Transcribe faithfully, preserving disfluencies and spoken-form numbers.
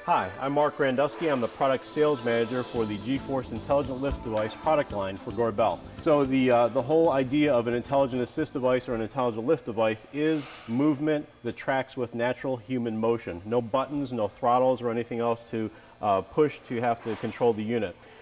Hi, I'm Mark Grandusky. I'm the product sales manager for the G-Force Intelligent Lift Device product line for Gore Bell. So the, uh, the whole idea of an intelligent assist device or an intelligent lift device is movement that tracks with natural human motion. No buttons, no throttles or anything else to uh, push to have to control the unit.